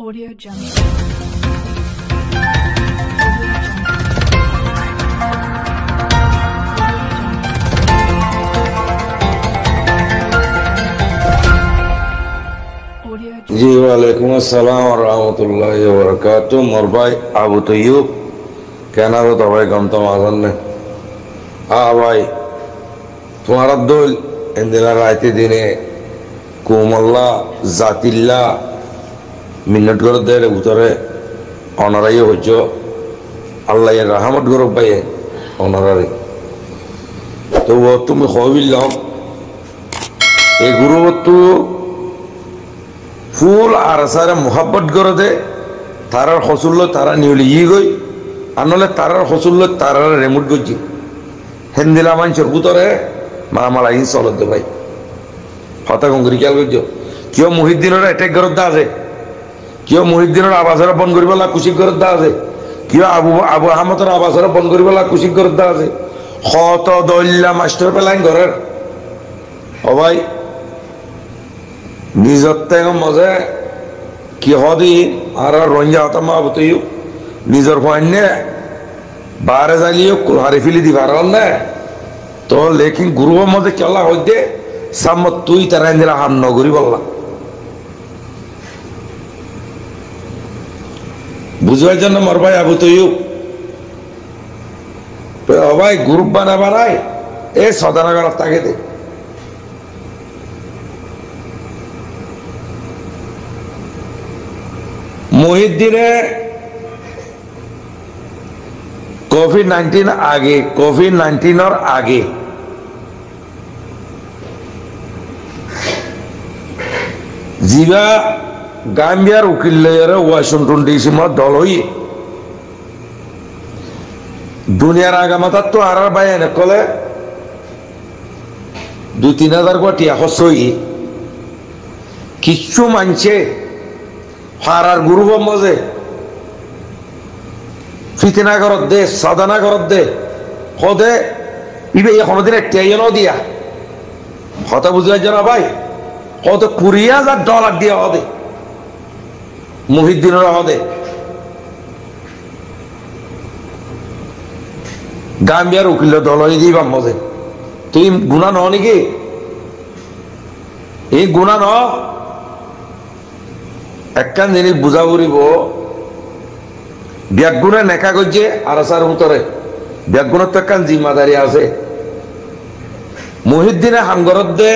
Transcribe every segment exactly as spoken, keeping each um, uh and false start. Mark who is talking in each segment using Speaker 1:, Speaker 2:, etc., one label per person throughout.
Speaker 1: Audio Jungle.
Speaker 2: जी वालेकुम अस्सलाम व रहमतुल्लाहि व बरकातुहू। मोर भाई आबू तय्यूब कहना तो दवाई गम तो माजन ने हाँ भाई तुम्हारा दोल इंदिला रायते दिने कुमल्ला जातिल्ला मिन्नत कर दे रे उतरे অনারাই হচ্ছ আল্লাহ এর রহমত করো ভাই অনারাই তো ও তুমি হইলাম এই গুরুত্ব ফুল আর সারা মোহাব্বত করে দে তারার হসুল্ল তারা নিউলি ই গই আনলে তারার হসুল্ল তারার রেমুট গজি হেন্দিলা মানুষের ভিতরে মারামারা ইন চলত দে ভাই হতা কঙ্করি খেয়াল করছ কিয় মুহিদ্দিনের অ্যাটাক করত দা আছে কিয় মুহিদ্দিনের আবাসের বন করিবেলা কুশিক করত দা আছে কিয় আবু আবু আহমদের আবাসের বন করিবেলা কুশিক করত দা আছে হত দল্লা মাস্টার পেলাইন ঘরের ও ভাই নিজর থেকে মজে কি হদি আর রঞ্জা হতাম আবুতই নিজর ফয়নে বারে জ্বালিয়ে কুলহারি ফিলি দি পারল না তো লেকিন গুরুর মধ্যে কেলা হইতে সামত তুই তারা দিলা হাম নগরী বললা বুঝবার জন্য মর ভাই আবু তৈব ভাই গ্রুপ বানা বানাই এ সদানগর তাকে দে মুহিদ্দিনে কোভিড নাইন্টিন আগে কোভিড নাইন্টিনের আগে জিবা গাম্বিয়ার উকিল ওয়াশিংটন ডিসি মত দল হই দুনিয়ার আগামাতার তো আর ভাই এনে কলে দুই তিন হাজার কোটি হসই কিছু মানছে হারার গুরু মজে ফিতিনা করত দে সাধনা করত দে হদে ইবে কোনদিন একটা দিয়া কথা বুঝতে জানা ভাই কত কুড়ি হাজার ডলার দিয়ে হদে মুহিদ্দিনের হদে গাম্বিয়ার উকিল দল হয়ে দিবা মজে তুই গুণা ন নাকি এই গুণা ন একখান জিনিস বুঝা পড়িব ব্যাগুণে নেখা করছে আর সার উতরে ব্যাগুণের তো একখান জিম্মাদারি আছে মুহিদ্দিনে হামগরত দে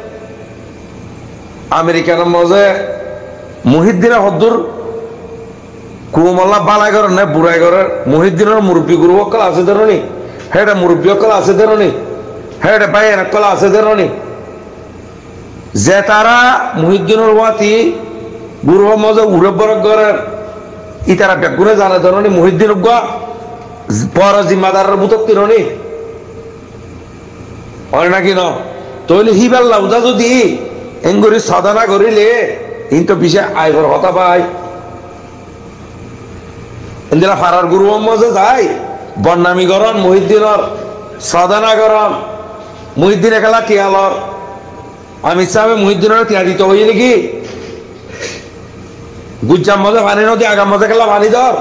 Speaker 2: আমেরিকানের মজে মুহিদ্দিনে হদ্দুর কুমল্লা বালাই করেন না বুড়াই করেন মুহিদ্দিনের মুরব্বী গুরু অকল আছে ধরনি হেটা মুরব্বী অকল আছে ধরনি হেটা ভাই অকল আছে ধরনি যে তারা মুহিদ্দিনের ওয়াতি গুরু মজা উড়ে বড় করেন ই তারা বেগুনে জানে ধরনি মুহিদ্দিন বড় জিম্মাদারের বুতক তিরনি হয় নাকি ন তৈলি হিবাল্লা উদা যদি এঙ্গুরি সাধনা করিলে কিন্তু পিছিয়ে আইবর হতা পাই এদিন ফারার গুরু মজা যায় বন্নামি গরম মুহিদ্দিনের সাধনা গরম মুহিদ্দিন একেলা টিয়ালর আমি সাহেব মুহিদ্দিনের টিয়া দিতে হই নাকি গুজ্জাম মজা পানি নদী আগাম মজা গেলা পানি ধর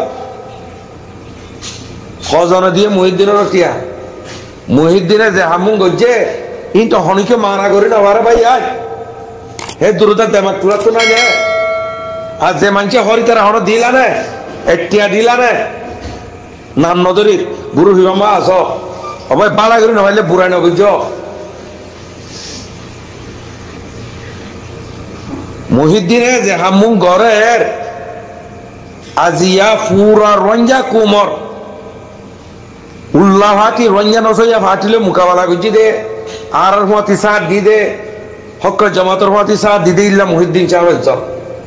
Speaker 2: সজনে দিয়ে মুহিদ্দিনের টিয়া মুহিদ্দিনে যে হামুন গজ্জে কিন্তু হনিকে মানা করি না বারে ভাই আজ হে দূরতার দেমাক তুলা তো না নে আর যে মানছে হরি তারা হন দিলা নে এটিয়া দিলা নে নাম নদরি গুরু হিমা আস অবয় বালা করি নহলে বুড়াই নগজ মুহিদ্দিনে যে হামুন ঘরের আজিয়া পুরা রঞ্জা কুমর উল্লাহ হাতি রঞ্জা নসইয়া ফাটিলে মোকাবেলা করছি দে আর মাতি সাথ দি দে হক জামাতের মাতি সাথ দিতে ইল্লা মুহিদ্দিন সাহেবের চল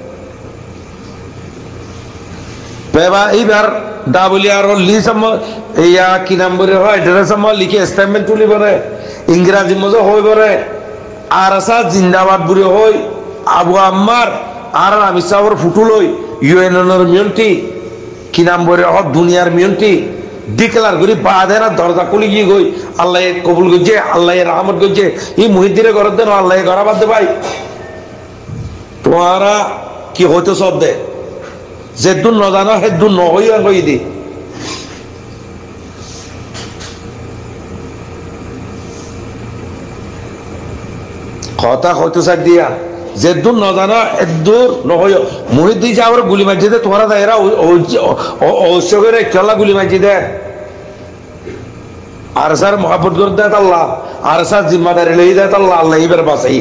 Speaker 2: পেবা এইবার ডাবলি আর লিসম ইয়া কি নম্বরে হয় ড্রেসম লিখে স্টেটমেন্ট তুলি বলে ইংরেজি মজা হই বলে আর আসা জিন্দাবাদ বুড়ি হই আবু আম্মার আর আমি সাহর ফুটুলই ইউএনএর মিয়ন্টি কি নম্বরে হক দুনিয়ার মিয়ন্টি ডিক্লার করি বাদেরা দরজা খুলি গিয়ে গই আল্লাহ কবুল করছে আল্লাহ রহমত করছে এই মুহিদ্দিনের ঘর দেন আল্লাহ ঘরা বাদ দে ভাই তোমারা কি হইতো সব দে যেদুন নজানো সেদুন নহইয়া কই দি কথা হয়তো সার দিয়া যেদুন নজানো এদুর নহইয়া মুহিদ্দিন সাহেবের গুলি মারছি দে তোমারা এরা ঐশ্বরের খেলা গুলি মারছি দে আর স্যার মহাব্বত করে দেয় আল্লাহ আর স্যার জিম্মাদারি লই দেয় আল্লাহ আল্লাহ এবার বাঁচাই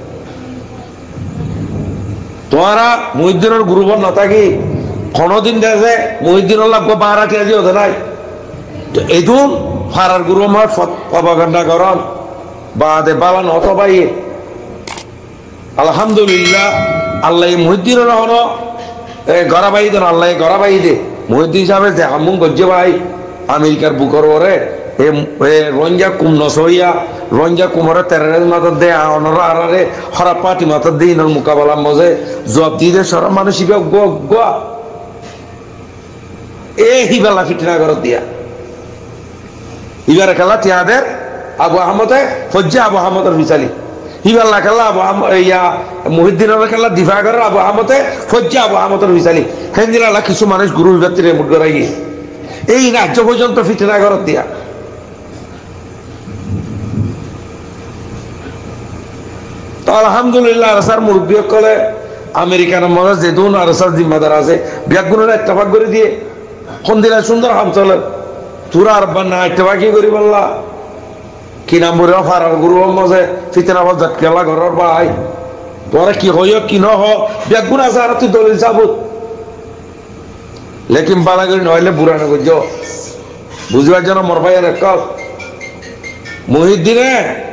Speaker 2: তোমারা মুহিদ্দিনের গুরুবর নথাকি কোনদিন দেখে মুহিদ্দিন লাগবো বারা কেজি হতে নাই এদুন ফারার গুরু আমার প্রপাগান্ডা করন বা দে বালা নত পাই আলহামদুলিল্লাহ আল্লাহ মুহিদ্দিনের হলো গড়া বাই দেন আল্লাহ গড়া বাই দে মুহিদ্দিন সাহেবের যে হামুন গজ্জে ভাই আমেরিকার বুকর ওরে রঞ্জা কুম নসইয়া রঞ্জা কুমরে তেরের মাথার দে অনরা আরারে হরা পাটি মাথার দে ইনর মোকাবেলা মজে জবাব দিয়ে সব মানুষ গোয়া এ হিবেলা ফিটনা করে দিয়া ইবার খেলা তিয়াদের আবু আহমদে ফজ্জা আবু আহমদের বিচালি হিবেলা খেলা আবু ইয়া মুহিদ্দিনের খেলা দিফা করে আবু আহমদে ফজ্জা আবু আহমদের বিচালি হেন্দিলা কিছু মানুষ গুরু বিভাত্তিরে মুঠ করাই গিয়ে এই রাজ্য পর্যন্ত ফিটনা করে দিয়া তো আলহামদুলিল্লাহ আরসার মুরব্বী কলে আমেরিকান মজা যেদুন আরসার জিম্মাদার আছে ব্যাগুনের ইত্তেফাক করে দিয়ে কোন দিনে সুন্দর হাম চলে তোরা আর না ইত্তেফাক কি করি বললা কি নাম বলে ফারার গুরু মজে ফিতনা বাদ জাটকেলা ঘরের ভাই তোরা কি হইও কি ন হ ব্যাগুন আছে আর তুই দলিল সাবুত লেকিন বালা করে নইলে বুড়া না বুঝছো বুঝবার জন্য মর ভাই এক মুহিদ্দিনে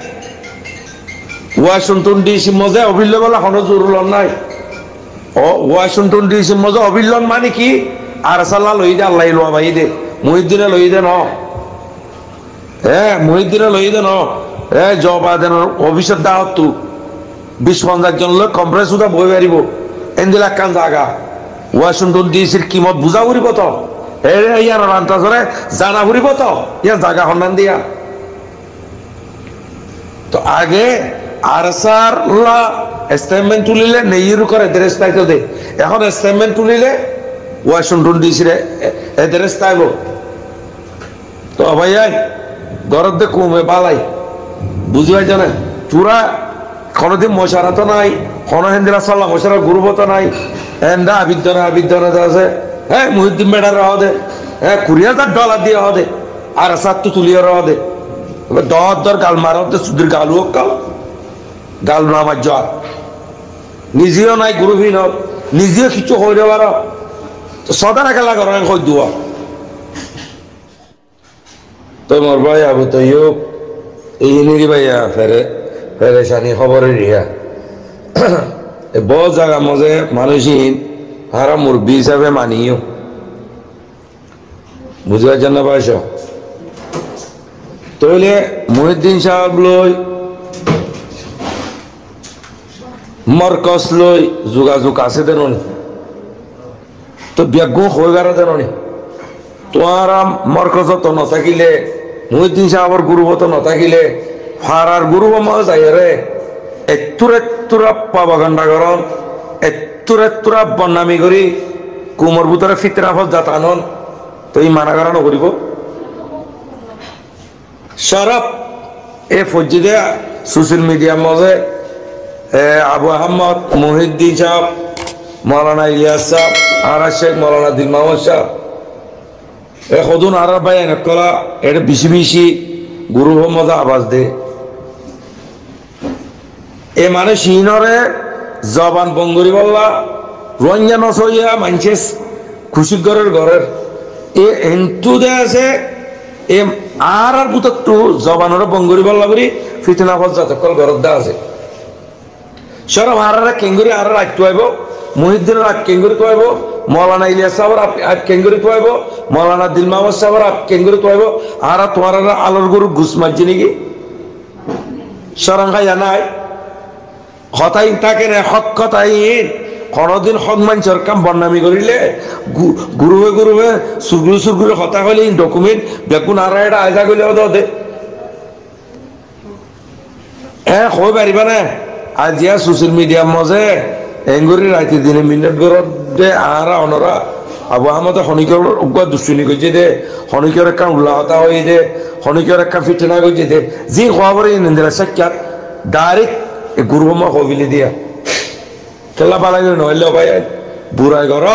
Speaker 2: ওয়াশিংটন ডিসি মজে অভিল্য বলা কোনো জরুর নাই ও ওয়াশিংটন ডিসি মজে অভিল্য মানে কি আর সাল্লাহ লই দে আল্লাহ লোয়া ভাই দে মুহিদ্দিনে লই দে ন হ্যাঁ মুহিদ্দিনে লই দে ন হ্যাঁ জবা দেন অফিসের দাওয়াত তু বিশ পঞ্চাশ জন লোক কম্প্রেস সুদা বই পারিব এন্দিলা কান জাগা ওয়াশিংটন ডিসির কিমত বুঝা ফুরিব তো ইয়ার রান্তা ধরে জানা ফুরিব তো ইয়ার জাগা সন্ধান দিয়া তো আগে আরসার স্টেটমেন্ট তুলিলে নেইরু করে এদের স্থায়িত্ব দে এখন স্টেটমেন্ট তুলিলে ওয়াশিংটন ডিসির এদের স্থায়ব তো ভাইয়াই গরদ দে কমে বালাই বুঝবাই জানে চূড়া কোনোদিন মশারা তো নাই কোনো হেন্দিরা সাল্লাহ মশারা গুরুব তো নাই এন্ডা আবিদ্যনা আবিদ্যনা আছে হ্যাঁ মুহিদ্দিন বেড়া রহ দে হ্যাঁ কুড়ি হাজার ডলার দিয়ে রহ দে আর সাত তো তুলিয়ে রহ দে দর দর গাল মারতে সুদীর গাল হোক কাল গাল না আমার জ্বর নিজেও নাই গুরুহীন নিজেও কিছু হইলে পার সদানা খেলা কর হই দুয়া তো মোর ভাই আবু তৈয়ব এই নিরি ভাইয়া ফেরে ফেরেশানি খবরে রিয়া বহু জায়গা মজে মানুষহীন হারা মুরব্বী হিসাবে মানিও বুঝবার জন্য পাইছ তইলে মুহিদ্দিন সাহেব লই মরকজ লই যোগাযোগ আছে দেনি তো ব্যাগ হইবার দেনি তোমার মরকজত নথাকিলে মুহিদ্দিন সাহেবের গুরুবত নথাকিলে ফারার গুরু মা যাই রে এত্তুর এত্তুরা প্রপাগান্ডা করন এত্তুর এত্তুরা বদনামি করি কুমর ভিতরে ফিতরা ফল জাতানন তো এই মানা করা নকরিব সরব এ ফজ্জিদে সোশ্যাল মিডিয়ার মধ্যে আবু আহমদ মুহিদ্দিন সাহেব মৌলানা ইলিয়াস সাহেব আর শেখ মৌলানা দিল মাহমুদ সাহেব এ সদুন আর ভাই এনে কলা এটা বেশি বেশি গুরু মজা আবাজ দে এ মানে সিনরে জবান বঙ্গরি বললা রঞ্জা নসইয়া মানছে খুশি ঘরের ঘরের এ এন্টু দে আছে এ আর আর বুতু জবানের বঙ্গরি বললা করি ফিতনা ফল যতকল ঘরত দা আছে সরব আর কেঙ্গুরি আর রাখতে হইব মুহিদ্দিনের আট কেঙ্গুরি তো হইব মৌলানা ইলিয়াস সাহেবের আট কেঙ্গুরি তো হইব মৌলানা দিল মাহমুদ সাহেবের আট কেঙ্গুরি তো হইব আর তোমার আলোর গরু ঘুষ মারছি নাকি সরঙ্গা জানাই হতাই তাকে রে হক কথাই কোনদিন হক মানুষের কাম বদনামি করিলে গুরুবে গুরুবে সুরগুরু সুরগুরু হতা হইলে ডকুমেন্ট বেগুন আর এটা আয়জা করলে দে হ্যাঁ কই পারিবা না আজিয়া সোশ্যাল মিডিয়ার মজে এঙ্গুরি রাইতে দিনে মিনিট গরত দে আরা অনরা আবু আহমদ হনিকর উগ্র দুশ্চিনি করছে দে হনিকর একটা উল্লাহতা হয়ে দে হনিকর একটা ফিটনা করছে দে যি খবর নিন্দিরা সাক্ষাৎ ডাইরেক্ট গুরুমা কবিলি দিয়া খেলা পালা গেলে নইলে ভাই বুড়াই ঘর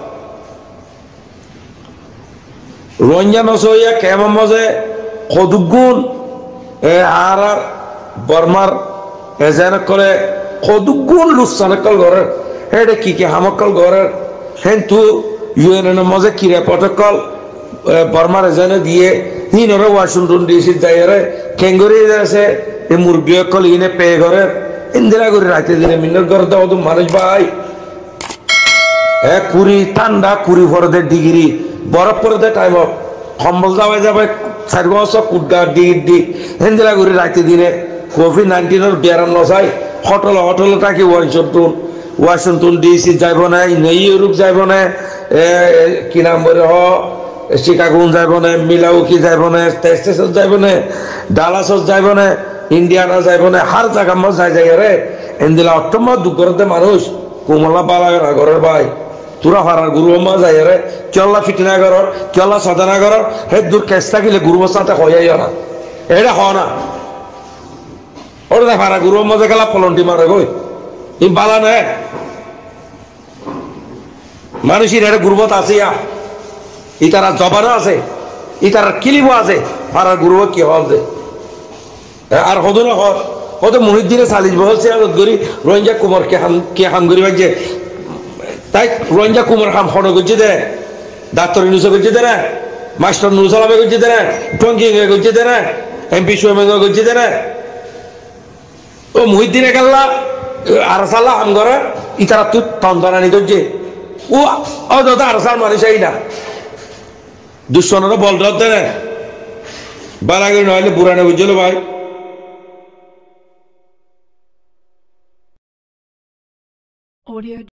Speaker 2: রঞ্জা নসইয়া কেমন মজে কদুগুণ এ আর বর্মার এজেন করে কদুগুণ লুসানকল ঘরের হেডে কি কি হামকল ঘরের কিন্তু ইউএনএন মজে কিরে প্রটোকল বর্মার এজেনে দিয়ে হিনরে ওয়াশিংটন ডিসি যাইরে কেঙ্গরি আছে এই মুরগি কল ইনে পে ঘরের ইন্দিরা করে রাখতে দিনে মিনার ঘর দাও তো মানুষ ভাই এ কুড়ি ঠান্ডা কুড়ি ফরদের ডিগ্রি বরফ পরে টাইম কম্বল যাওয়া যাবে চার বছর কুডা ডিগ্রি ইন্দিরা করে রাখতে দিনে কোভিড নাইন্টিনের বেড়ান নসাই হটল হটল টাকি ওয়াশিংটন ওয়াশিংটন ডিসি যাইব না ইউরোপ যাইব না কি নাম বলে হ চিকাগো যাইব না মিলাউকি যাইব না টেক্সাস যাইব না ডালাসত যাইব না ইন্ডিয়ানা যাইব না হার জায়গা মজ যাই যাই রে এন্দিলা অষ্টম দুঃখরতে মানুষ কোমলা পালা ঘরের ভাই তোরা হারার গুরু মা যাই রে চল্লা ফিটনা ঘর চল্লা সাধনা ঘর হে দূর কেস থাকিলে গুরু সাথে হইয়াই না এটা হ না ওরা হারা গুরু মজা খেলা পলন্টি মারে গই ই বালা নে মানুষের এটা গুরুবত আছে ইয়া ই তারা জবানও আছে ই তারা কিলিবও আছে হারার গুরু কি হবে আর হদু না হয়তো মহিদ্দিনে চাল্লিশ বছর চেয়ারত করি রঞ্জা কুমার কে হাম কে হাম করি ভাই যে তাই রঞ্জা কুমার হাম হন করছে দে ডাক্তার নিউজ করছে দে না মাস্টার নিউজ আলাপে করছে দে না টঙ্কিং করছে দে না এমপি সোমেঙ্গ করছে দে না ও মহিদ্দিনে গেল্লা আর সাল্লাহ হাম করে ই তারা তুই তন্তানি করছে ও ও দাদা আর সাল মানুষ এই না দুশ্মনের বল ধরতে না বালাগি নইলে বুড়ানে বুঝলো ভাই
Speaker 1: Audio